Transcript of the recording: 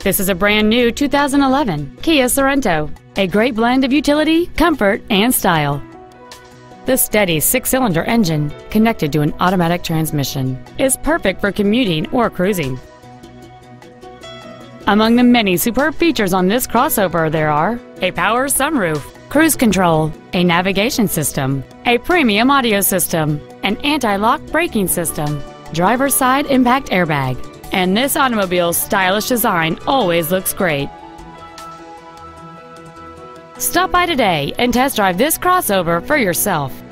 This is a brand new 2011 Kia Sorento, a great blend of utility, comfort, and style. The steady 6-cylinder engine, connected to an automatic transmission, is perfect for commuting or cruising. Among the many superb features on this crossover there are a power sunroof, cruise control, a navigation system, a premium audio system, an anti-lock braking system, driver's side impact airbag, and this automobile's stylish design always looks great. Stop by today and test drive this crossover for yourself.